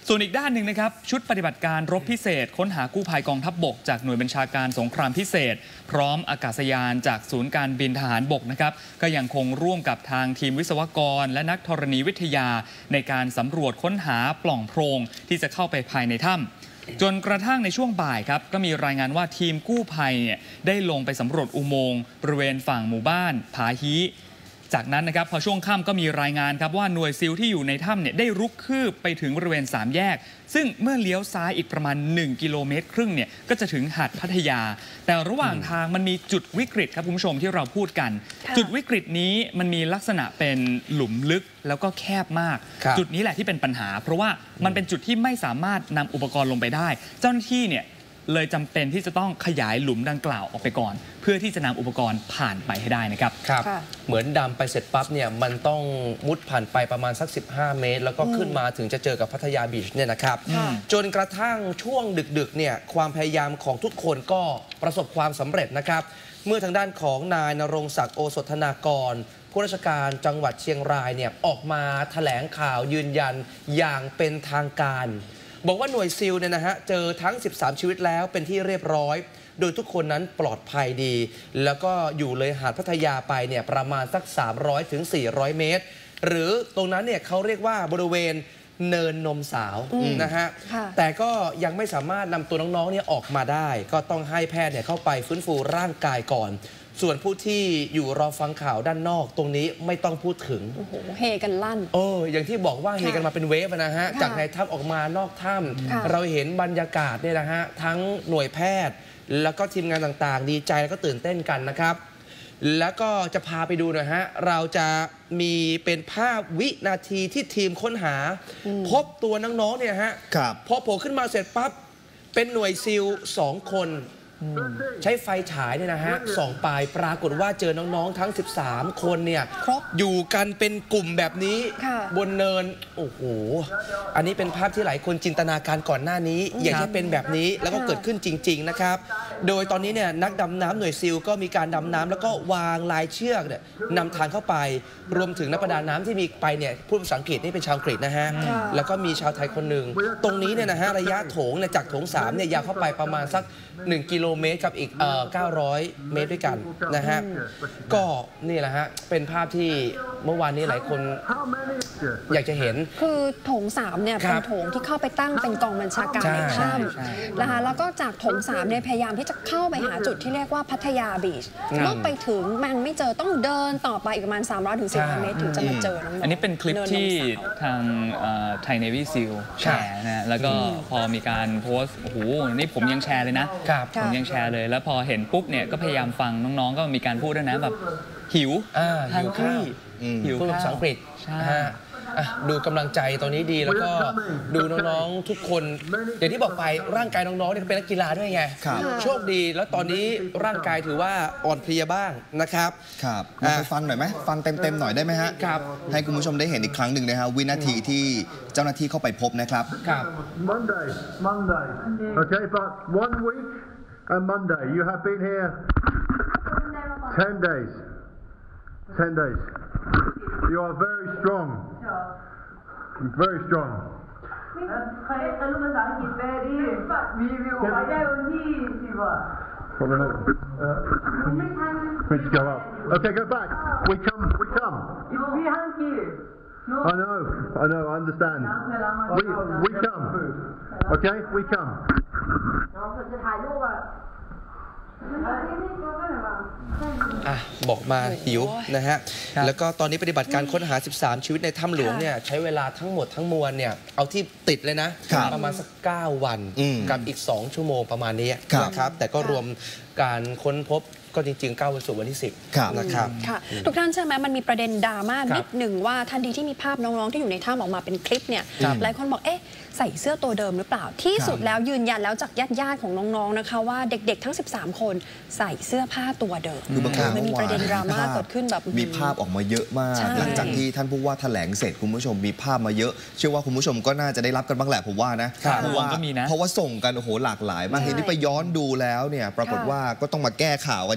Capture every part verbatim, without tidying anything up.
ส่วนอีกด้านหนึ่งนะครับชุดปฏิบัติการรบพิเศษค้นหากู้ภัยกองทัพบกจากหน่วยบัญชาการสงครามพิเศษพร้อมอากาศยานจากศูนย์การบินทหารบกนะครับก็ยังคงร่วมกับทางทีมวิศวกรและนักธรณีวิทยาในการสำรวจค้นหาปล่องโพรงที่จะเข้าไปภายในถ้ำจนกระทั่งในช่วงบ่ายครับก็มีรายงานว่าทีมกู้ภัยเนี่ยได้ลงไปสำรวจอุโมงค์บริเวณฝั่งหมู่บ้านผาฮีจากนั้นนะครับพอช่วงค่ำก็มีรายงานครับว่าหน่วยซิลที่อยู่ในถ้ำเนี่ยได้รุกคืบไปถึงบริเวณสามแยกซึ่งเมื่อเลี้ยวซ้ายอีกประมาณหนึ่งกิโลเมตรครึ่งเนี่ยก็จะถึงหาดพัทยาแต่ระหว่างทางมันมีจุดวิกฤตครับคุณผู้ชมที่เราพูดกันจุดวิกฤตนี้มันมีลักษณะเป็นหลุมลึกแล้วก็แคบมากจุดนี้แหละที่เป็นปัญหาเพราะว่ามันเป็นจุดที่ไม่สามารถนำอุปกรณ์ลงไปได้เจ้าหน้าที่เนี่ยเลยจำเป็นที่จะต้องขยายหลุมดังกล่าวออกไปก่อนเพื่อที่จะนำอุปกรณ์ผ่านไปให้ได้นะครับครับเหมือนดำไปเสร็จปั๊บเนี่ยมันต้องมุดผ่านไปประมาณสักสิบห้าเมตรแล้วก็ขึ้นมาถึงจะเจอกับพัทยาบีชเนี่ยนะครับจนกระทั่งช่วงดึกๆเนี่ยความพยายามของทุกคนก็ประสบความสำเร็จนะครับเมื่อทางด้านของนายณรงค์ศักดิ์โอสถธนากรผู้ราชการจังหวัดเชียงรายเนี่ยออกมาแถลงข่าวยืนยันอย่างเป็นทางการบอกว่าหน่วยซิลเนี่ยนะฮะเจอทั้งสิบสามชีวิตแล้วเป็นที่เรียบร้อยโดยทุกคนนั้นปลอดภัยดีแล้วก็อยู่เลยหาดพัทยาไปเนี่ยประมาณสักสามร้อยถึงสี่ร้อยเมตรหรือตรงนั้นเนี่ยเขาเรียกว่าบริเวณเนินนมสาวนะฮะแต่ก็ยังไม่สามารถนำตัวน้องๆเนี่ยออกมาได้ก็ต้องให้แพทย์เนี่ยเข้าไปฟื้นฟูร่างกายก่อนส่วนผู้ที่อยู่รอฟังข่าวด้านนอกตรงนี้ไม่ต้องพูดถึงโอ้โหเฮกันลั่นโอ้อย่างที่บอกว่าเฮกันมาเป็นเวฟนะฮะจากในถ้ำออกมานอกถ้ำเราเห็นบรรยากาศเนี่ยนะฮะทั้งหน่วยแพทย์แล้วก็ทีมงานต่างๆดีใจแล้วก็ตื่นเต้นกันนะครับแล้วก็จะพาไปดูหน่อยฮะเราจะมีเป็นภาพวินาทีที่ทีมค้นหาพบตัวน้องๆเนี่ยฮะพอโผล่ขึ้นมาเสร็จปั๊บเป็นหน่วยซิลสองคนใช้ไฟฉายเนี่ยนะฮะส่องไปปรากฏว่าเจอน้องๆทั้งสิบสามคนเนี่ยอยู่กันเป็นกลุ่มแบบนี้บนเนินโอ้โหอันนี้เป็นภาพที่หลายคนจินตนาการก่อนหน้านี้อยากให้เป็นแบบนี้แล้วก็เกิดขึ้นจริงๆนะครับโดยตอนนี้เนี่ยนักดำน้ำหน่วยซิลก็มีการดำน้ำแล้วก็วางลายเชือกเนี่ยนำทางเข้าไปรวมถึงนักประดาน้ำที่มีไปเนี่ยพูดภาษาอังกฤษนี่เป็นชาวอังกฤษนะฮะแล้วก็มีชาวไทยคนหนึ่งตรงนี้เนี่ยนะฮะระยะโถงเนี่ยจากโถงสามเนี่ยยาวเข้าไปประมาณสักหนึ่งกิโลเมตรกับอีกเอ่อเก้าร้อยเมตรด้วยกันนะฮะก็นี่แหละฮะเป็นภาพที่เมื่อวานนี้หลายคนอยากจะเห็นคือโถงสามเนี่ยเป็นโถงที่เข้าไปตั้งเป็นกองบัญชาการในถ้ำนะคะแล้วก็จากโถงสามเนี่ยพยายามที่จะเข้าไปหาจุดที่เรียกว่าพัทยาบีชเมื่อไปถึงมันไม่เจอต้องเดินต่อไปอีกประมาณสามร้อยถึงสี่ร้อยเมตรถึงจะมาเจอน้องๆอันนี้เป็นคลิปที่ทางไทยเนวี่ซีลแชร์นะแล้วก็พอมีการโพสต์โอ้โหนี่ผมยังแชร์เลยนะผมยังแชร์เลยแล้วพอเห็นปุ๊บเนี่ยก็พยายามฟังน้องๆก็มีการพูดด้วยนะแบบหิวหิวข้าวหิวภาษาอังกฤษดูกำลังใจตอนนี้ดีแล้วก็ดูน้องๆทุกคนอย่างที่บอกไปร่างกายน้องๆเนี่ยเป็นนักกีฬาด้วยไงโชคดีแล้วตอนนี้ร่างกายถือว่าอ่อนเพลียบ้างนะครับครับมาฟังหน่อยไหมฟังเต็มๆหน่อยได้ไหมฮะให้คุณผู้ชมได้เห็นอีกครั้งหนึ่งนะฮะวินาทีที่เจ้าหน้าที่เข้าไปพบนะครับครับ Monday Monday okay but one week and Monday you have been here ten days ten days you are very strong very strong 可以跟录ภาษาอังกฤษไปดิมีวิวไปได้วันที่สิบอ่ะ Probably not. Uh, we just go up. Okay, go back. We come. We come. We hungry. I know. I know. I understand. We we come. Okay, we come. จะถ่ายรูปอ่ะบอกมาหิวนะฮะแล้วก็ตอนนี้ปฏิบัติการค้นหาสิบสามชีวิตในถ้ำหลวงเนี่ยใช้เวลาทั้งหมดทั้งมวลเนี่ยเอาที่ติดเลยนะประมาณสักเก้าวันกับอีกสองชั่วโมงประมาณนี้นะครับแต่ก็รวมการค้นพบก็จริงๆก้าวไปสู่วันที่สิบนะครับทุกท่านใช่ไหมมันมีประเด็นดราม่านิดหนึ่งว่าทันทีที่มีภาพน้องๆที่อยู่ในถ้ำออกมาเป็นคลิปเนี่ยหลายคนบอกเอ๊ะใส่เสื้อตัวเดิมหรือเปล่าที่สุดแล้วยืนยันแล้วจากญาติๆของน้องๆนะคะว่าเด็กๆทั้งสิบสามคนใส่เสื้อผ้าตัวเดิมมันมีประเด็นดราม่าเกิดขึ้นแบบมีภาพออกมาเยอะมากหลังจากที่ท่านผู้ว่าแถลงเสร็จคุณผู้ชมมีภาพมาเยอะเชื่อว่าคุณผู้ชมก็น่าจะได้รับกันบ้างแหละผมว่านะเพราะว่าเพราะว่าส่งกันโอ้โหหลากหลายมากทีนี้ไปย้อนดูแล้วเนี่ยปรากฏว่าก็ต้องมาแก้ข่าวกัน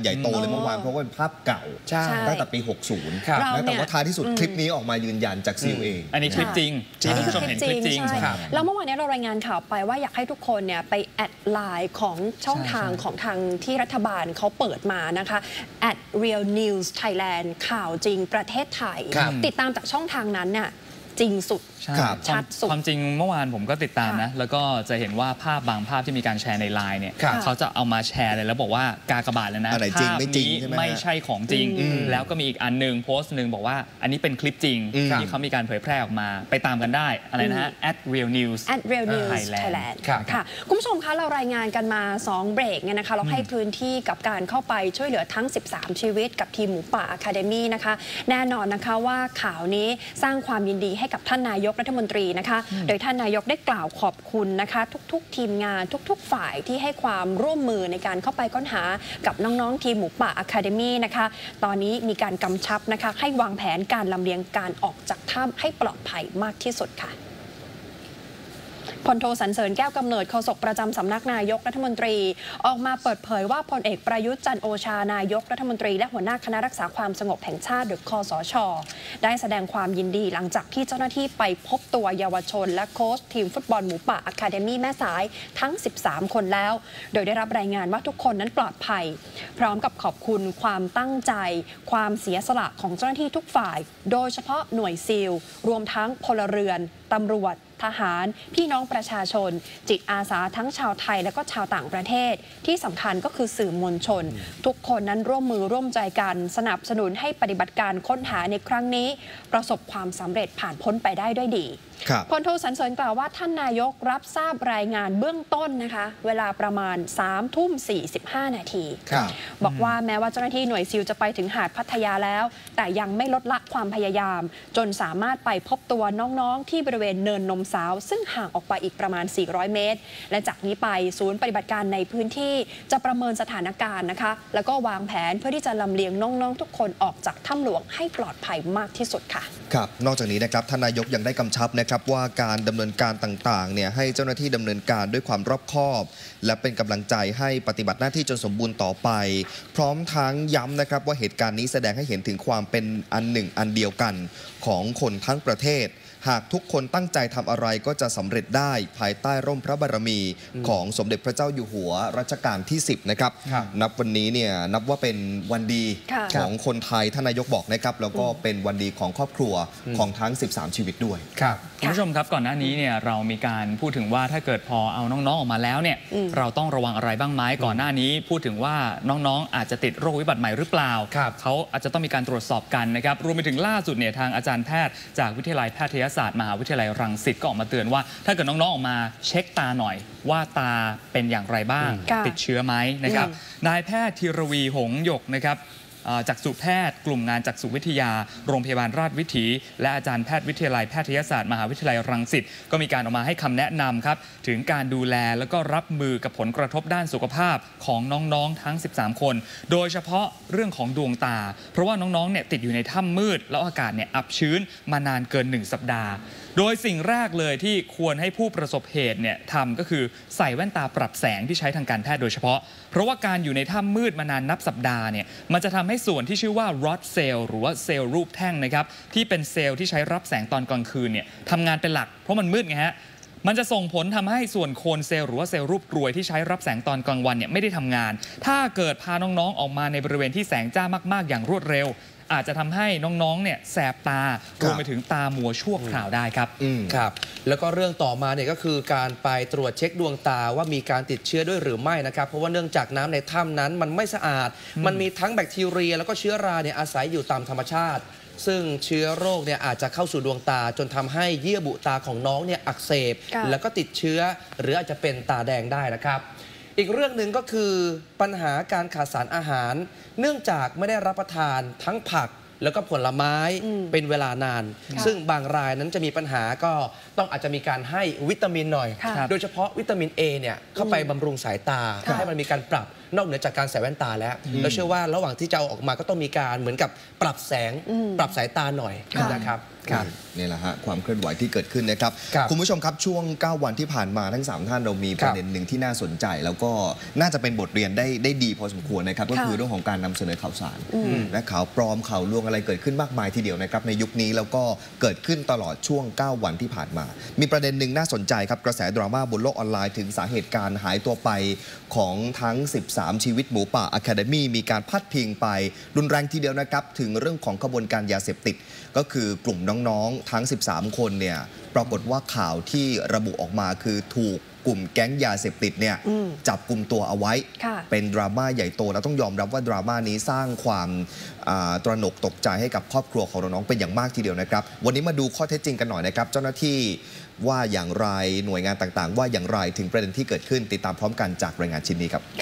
กันใหญ่โตเลยเมื่อวานเพราะว่าเป็นภาพเก่าใช่ตั้งแต่ปี หกสิบครับนะแต่ว่าท้ายที่สุดคลิปนี้ออกมายืนยันจากซีลเองอันนี้คลิปจริงอันนี้คือคุณผู้ชมคลิเห็นปคจลิปจริริงงใช่ครับแล้วเมื่อวานนี้เรารายงานข่าวไปว่าอยากให้ทุกคนเนี่ยไปแอดไลน์ของช่องทางของทางที่รัฐบาลเขาเปิดมานะคะ แอด real news Thailand ข่าวจริงประเทศไทยครับติดตามจากช่องทางนั้นเนี่ยจริงสุดใช่ครับชัดสุดความจริงเมื่อวานผมก็ติดตามนะ แล้วก็จะเห็นว่าภาพบางภาพที่มีการแชร์ในไลน์เนี่ยครับเขาจะเอามาแชร์เลยแล้วบอกว่ากากบาทเลยนะอะไรจริงภาพไม่จริงนี้ใช่ไหมฮะไม่ใช่ของจริง แล้วก็มีอีกอันหนึงโพสต์หนึ่งบอกว่าอันนี้เป็นคลิปจริงอืมที่เขามีการเผยแพร่ออกมาไปตามกันได้อะไรนะฮะ at real news at real news Thailand Thailand ครับค่ะคุณผู้ชมคะเรารายงานกันมา สอง เบรกเนี่ยนะคะเราให้พื้นที่กับการเข้าไปช่วยเหลือทั้ง สิบสาม ชีวิตกับทีมหมูป่า Academy นะคะแน่นอนนะคะว่าข่าวนี้สร้างความยินดีให้กับท่านนายกรัฐมนตรีนะคะโดยท่านนายกได้กล่าวขอบคุณนะคะทุกๆ ทีมงานทุกๆ ฝ่ายที่ให้ความร่วมมือในการเข้าไปค้นหากับน้องๆทีมหมูป่า Academy นะคะตอนนี้มีการกำชับนะคะให้วางแผนการลำเลียงการออกจากถ้ำให้ปลอดภัยมากที่สุดค่ะพลโทสรรเสริญแก้วกำเนิดโฆษกประจำสำนักนายกรัฐมนตรีออกมาเปิดเผยว่าพลเอกประยุทธ์จันทร์โอชานายกรัฐมนตรีและหัวหน้าคณะรักษาความสงบแห่งชาติหรือคสช.ได้แสดงความยินดีหลังจากที่เจ้าหน้าที่ไปพบตัวเยาวชนและโค้ชทีมฟุตบอลหมูป่าอะคาเดมี่แม่สายทั้ง สิบสาม คนแล้ว โดยได้รับรายงานว่าทุกคนนั้นปลอดภัยพร้อมกับขอบคุณความตั้งใจ ความเสียสละของเจ้าหน้าที่ทุกฝ่ายโดยเฉพาะหน่วยซีลรวมทั้งพลเรือนตำรวจทหารพี่น้องประชาชนจิตอาสาทั้งชาวไทยและก็ชาวต่างประเทศที่สำคัญก็คือสื่อมวลชนทุกคนนั้นร่วมมือร่วมใจกันสนับสนุนให้ปฏิบัติการค้นหาในครั้งนี้ประสบความสำเร็จผ่านพ้นไปได้ด้วยดีพลโทสรรเสริญกล่าวว่าท่านนายกรับทราบรายงานเบื้องต้นนะคะเวลาประมาณสามทุ่มสี่สิบห้านาทีบอกว่าแม้ว่าเจ้าหน้าที่หน่วยซิลจะไปถึงหาดพัทยาแล้วแต่ยังไม่ลดละความพยายามจนสามารถไปพบตัวน้องๆที่บริเวณเนินนมสาวซึ่งห่างออกไปอีกประมาณสี่ร้อยเมตรและจากนี้ไปศูนย์ปฏิบัติการในพื้นที่จะประเมินสถานการณ์นะคะแล้วก็วางแผนเพื่อที่จะลำเลียงน้องๆทุกคนออกจากถ้ำหลวงให้ปลอดภัยมากที่สุดค่ะครับนอกจากนี้นะครับท่านนายกยังได้กำชับนะครับว่าการดำเนินการต่างๆเนี่ยให้เจ้าหน้าที่ดำเนินการด้วยความรอบคอบและเป็นกำลังใจให้ปฏิบัติหน้าที่จนสมบูรณ์ต่อไปพร้อมทั้งย้ำนะครับว่าเหตุการณ์นี้แสดงให้เห็นถึงความเป็นอันหนึ่งอันเดียวกันของคนทั้งประเทศหากทุกคนตั้งใจทำอะไรก็จะสำเร็จได้ภายใต้ร่มพระบารมีของสมเด็จพระเจ้าอยู่หัวรัชกาลที่สิบนะครับนับวันนี้เนี่ยนับว่าเป็นวันดีของคนไทยท่านนายกบอกนะครับแล้วก็เป็นวันดีของครอบครัวของทั้งสิบสามชีวิตด้วยครับคุณผู้ชมครับก่อนหน้านี้เนี่ยเรามีการพูดถึงว่าถ้าเกิดพอเอาน้องๆออกมาแล้วเนี่ยเราต้องระวังอะไรบ้างไหมก่อนหน้านี้พูดถึงว่าน้องๆอาจจะติดโรควิบัติใหม่หรือเปล่าเขาอาจจะต้องมีการตรวจสอบกันนะครับรวมไปถึงล่าสุดเนี่ยทางอาจารย์แพทย์จากวิทยาลัยแพทยศาสตร์มหาวิทยาลัยรังสิตก็ออกมาเตือนว่าถ้าเกิดน้องๆออกมาเช็คตาหน่อยว่าตาเป็นอย่างไรบ้างติดเชื้อไหมนะครับนายแพทย์ธีรวีหงส์หยกนะครับจักษุแพทย์กลุ่มงานจักษุวิทยาโรงพยาบาลราชวิถีและอาจารย์แพทย์วิทยาลัยแพทยศาสตร์มหาวิทยาลัยรังสิตก็มีการออกมาให้คำแนะนำครับถึงการดูแลแล้วก็รับมือกับผลกระทบด้านสุขภาพของน้องๆทั้งสิบสามคนโดยเฉพาะเรื่องของดวงตาเพราะว่าน้องๆเนี่ยติดอยู่ในถ้ำมืดแล้วอากาศเนี่ยอับชื้นมานานเกินหนึ่งสัปดาห์โดยสิ่งแรกเลยที่ควรให้ผู้ประสบเหตุเนี่ยทำก็คือใส่แว่นตาปรับแสงที่ใช้ทางการแพทย์โดยเฉพาะเพราะว่าการอยู่ในถ้ำมืดมานานนับสัปดาห์เนี่ยมันจะทำให้ส่วนที่ชื่อว่า rod cell หรือว่าเซลล์รูปแท่งนะครับที่เป็นเซลล์ที่ใช้รับแสงตอนกลางคืนเนี่ยทำงานเป็นหลักเพราะมันมืดไงฮะมันจะส่งผลทำให้ส่วนโคนเซลล์หรือว่าเซลล์รูปกรวยที่ใช้รับแสงตอนกลางวันเนี่ยไม่ได้ทำงานถ้าเกิดพาน้องๆออกมาในบริเวณที่แสงจ้ามากๆอย่างรวดเร็วอาจจะทำให้น้องๆเนี่ยแสบตารวมไปถึงตามัวชั่วคราวได้ครับครับแล้วก็เรื่องต่อมาเนี่ยก็คือการไปตรวจเช็คดวงตาว่ามีการติดเชื้อด้วยหรือไม่นะครับเพราะว่าเนื่องจากน้ำในถ้ำนั้นมันไม่สะอาดมันมีทั้งแบคทีเรียแล้วก็เชื้อราเนี่ยอาศัยอยู่ตามธรรมชาติซึ่งเชื้อโรคเนี่ยอาจจะเข้าสู่ดวงตาจนทำให้เยื่อบุตาของน้องเนี่ยอักเสบแล้วก็ติดเชื้อหรืออาจจะเป็นตาแดงได้นะครับอีกเรื่องหนึ่งก็คือปัญหาการขาดสารอาหารเนื่องจากไม่ได้รับประทานทั้งผักแล้วก็ผลไม้เป็นเวลานานซึ่งบางรายนั้นจะมีปัญหาก็ต้องอาจจะมีการให้วิตามินหน่อยโดยเฉพาะวิตามิน A เนี่ยเข้าไปบำรุงสายตาให้มันมีการปรับนอกเหนือจากการใส่แว่นตาแล้วแล้วเชื่อว่าระหว่างที่จะเอาออกมาก็ต้องมีการเหมือนกับปรับแสงปรับสายตาหน่อยนะครับครับนี่แหละฮะความเคลื่อนไหวที่เกิดขึ้นนะครับ คุณผู้ชมครับช่วงเก้าวันที่ผ่านมาทั้งสามท่านเรามีประเด็นหนึ่งที่น่าสนใจแล้วก็น่าจะเป็นบทเรียนได้ได้ดีพอสมควรนะครับก็คือเรื่องของการนำเสนอข่าวสารและข่าวปลอมข่าวลวงอะไรเกิดขึ้นมากมายทีเดียวนะครับในยุคนี้แล้วก็เกิดขึ้นตลอดช่วงเก้าวันที่ผ่านมามีประเด็นหนึ่งน่าสนใจครับกระแสดราม่าบนโลกออนไลน์ถึงสาเหตุการหายตัวไปของทั้งสิบสามชีวิตหมูป่าอะคาเดมี่มีการพัดพิงไปรุนแรงทีเดียวนะครับถึงเรื่องของขบวนการยาเสพติดก็คือกลุ่มน้องๆทั้งสิบสามคนเนี่ยปรากฏว่าข่าวที่ระบุออกมาคือถูกกลุ่มแก๊งยาเสพติดเนี่ยจับกลุ่มตัวเอาไว้เป็นดราม่าใหญ่โตแล้วต้องยอมรับว่าดราม่านี้สร้างความตระหนกตกใจให้กับครอบครัวของน้องๆเป็นอย่างมากทีเดียวนะครับวันนี้มาดูข้อเท็จจริงกันหน่อยนะครับเจ้าหน้าที่ว่าอย่างไรหน่วยงานต่างๆว่าอย่างไรถึงประเด็นที่เกิดขึ้นติดตามพร้อมกันจากรายงานชิ้นนี้ครับ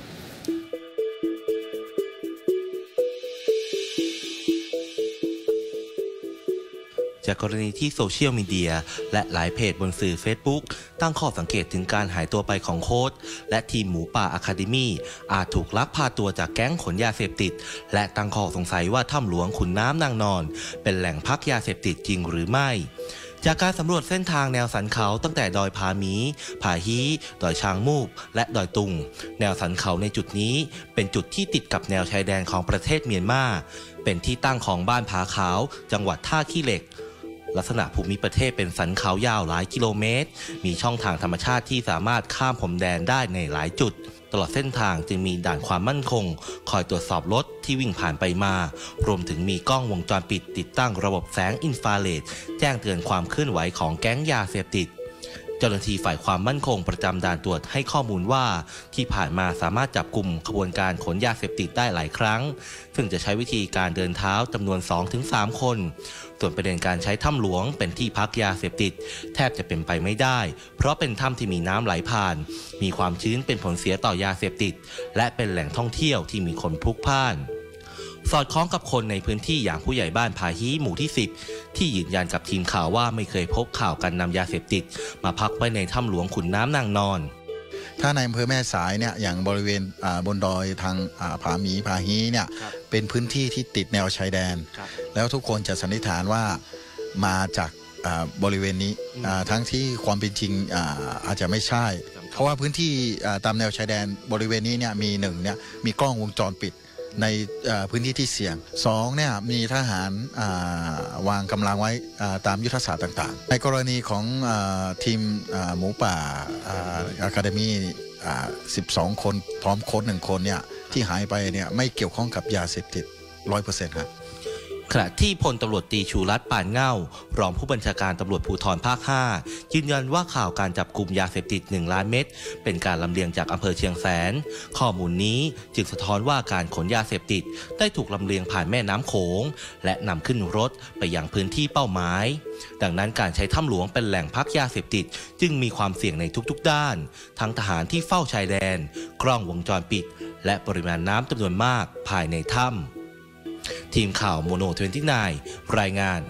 จากกรณีที่โซเชียลมีเดียและหลายเพจบนสื่อ Facebook ตั้งข้อสังเกตถึงการหายตัวไปของโค้ชและทีมหมูป่าอะคาเดมี่อาจถูกลักพาตัวจากแก๊งขนยาเสพติดและตั้งข้อสงสัยว่าถ้ำหลวงขุนน้ำนางนอนเป็นแหล่งพักยาเสพติดจริงหรือไม่จากการสำรวจเส้นทางแนวสันเขาตั้งแต่ดอยผาหมีผาฮีดอยช้างมูกและดอยตุงแนวสันเขาในจุดนี้เป็นจุดที่ติดกับแนวชายแดนของประเทศเมียนมาเป็นที่ตั้งของบ้านผาขาวจังหวัดท่าขี้เหล็กลักษณะภูมิประเทศเป็นสันเขายาวหลายกิโลเมตรมีช่องทางธรรมชาติที่สามารถข้ามพรมแดนได้ในหลายจุดตลอดเส้นทางจึงมีด่านความมั่นคงคอยตรวจสอบรถที่วิ่งผ่านไปมารวมถึงมีกล้องวงจรปิดติดตั้งระบบแสงอินฟราเรดแจ้งเตือนความเคลื่อนไหวของแก๊งยาเสพติดเจ้าหน้าที่ฝ่ายความมั่นคงประจำด่านตรวจให้ข้อมูลว่าที่ผ่านมาสามารถจับกลุ่มขบวนการขนยาเสพติดได้หลายครั้งซึ่งจะใช้วิธีการเดินเท้าจำนวน สองถึงสาม คนส่วนประเด็นการใช้ถ้ำหลวงเป็นที่พักยาเสพติดแทบจะเป็นไปไม่ได้เพราะเป็นถ้ำที่มีน้ำไหลผ่านมีความชื้นเป็นผลเสียต่อยาเสพติดและเป็นแหล่งท่องเที่ยวที่มีคนพลุกพล่านสอดคล้องกับคนในพื้นที่อย่างผู้ใหญ่บ้านผาฮีหมู่ที่สิบที่ยืนยันกับทีมข่าวว่าไม่เคยพบข่าวการนำยาเสพติดมาพักไว้ในถ้ำหลวงขุนน้ำนางนอนถ้าในอำเภอแม่สายเนี่ยอย่างบริเวณบนดอยทางผาหมีผาฮีเนี่ยเป็นพื้นที่ที่ติดแนวชายแดนแล้วทุกคนจะสันนิษฐานว่ามาจากบริเวณนี้ทั้งที่ความเป็นจริงอาจจะไม่ใช่เพราะว่าพื้นที่ตามแนวชายแดนบริเวณนี้เนี่ยมีหนึ่งเนี่ยมีกล้องวงจรปิดในพื้นที่ที่เสี่ยงสองเนี่ยมีทหารวางกำลังไว้ตามยุทธศาสตร์ต่างๆในกรณีของทีมหมูป่าอะคาเดมี่สิบสองคนพร้อมโค้ชหนึ่งคนเนี่ยที่หายไปเนี่ยไม่เกี่ยวข้องกับยาเสพติด ร้อยเปอร์เซ็นต์ ครับขณะที่พลตำรวจตรีชูรัตน์ ปานเง่ารองผู้บัญชาการตำรวจภูธรภาคห้ายืนยันว่าข่าวการจับกลุ่มยาเสพติดหนึ่งล้านเม็ดเป็นการลำเลียงจากอำเภอเชียงแสนข้อมูลนี้จึงสะท้อนว่าการขนยาเสพติดได้ถูกลำเลียงผ่านแม่น้ำโขงและนำขึ้นรถไปยังพื้นที่เป้าหมายดังนั้นการใช้ถ้ำหลวงเป็นแหล่งพักยาเสพติดจึงมีความเสี่ยงในทุกๆด้านทั้งทหารที่เฝ้าชายแดนกล้องวงจรปิดและปริมาณน้ำจำนวนมากภายในถ้ำทีมข่าวโมโนยี่สิบเก้ารายงาน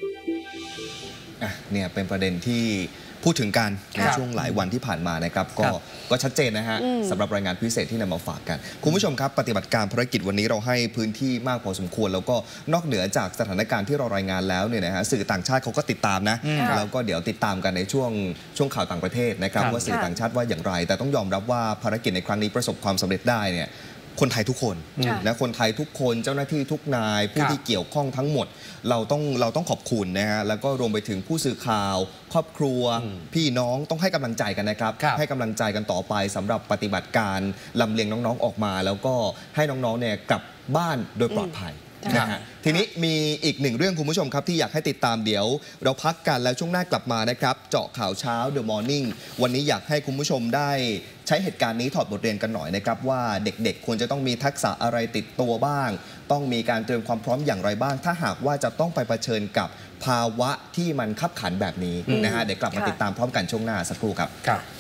เนี่ยเป็นประเด็นที่พูดถึงกันในช่วงหลายวันที่ผ่านมานะครับก็ก็ชัดเจนนะฮะสำหรับรายงานพิเศษที่นำมาฝากกันคุณผู้ชมครับปฏิบัติการภารกิจวันนี้เราให้พื้นที่มากพอสมควรแล้วก็นอกเหนือจากสถานการณ์ที่เรารายงานแล้วเนี่ยนะฮะสื่อต่างชาติเขาก็ติดตามนะแล้วก็เดี๋ยวติดตามกันในช่วงช่วงข่าวต่างประเทศนะครับว่าสื่อต่างชาติว่าอย่างไรแต่ต้องยอมรับว่าภารกิจในครั้งนี้ประสบความสำเร็จได้เนี่ยคนไทยทุกคนนะคนไทยทุกคนเจ้าหน้าที่ทุกนายผู้ที่เกี่ยวข้องทั้งหมดเราต้องเราต้องขอบคุณนะฮะแล้วก็รวมไปถึงผู้สื่อข่าวครอบครัวพี่น้องต้องให้กำลังใจกันนะครับให้กำลังใจกันต่อไปสำหรับปฏิบัติการลำเลียงน้องๆออกมาแล้วก็ให้น้องๆเนี่ยกลับบ้านโดยปลอดภัยนะฮะทีนี้มีอีกหนึ่งเรื่องคุณผู้ชมครับที่อยากให้ติดตามเดี๋ยวเราพักกันแล้วช่วงหน้ากลับมานะครับเจาะข่าวเช้า The Morning วันนี้อยากให้คุณผู้ชมได้ใช้เหตุการณ์นี้ถอดบทเรียนกันหน่อยนะครับว่าเด็กๆควรจะต้องมีทักษะอะไรติดตัวบ้างต้องมีการเตรียมความพร้อมอย่างไรบ้างถ้าหากว่าจะต้องไปเผชิญกับภาวะที่มันขับขันแบบนี้นะฮะเดี๋ยวกลับมาติดตามพร้อมกันช่วงหน้าสักครู่ครับ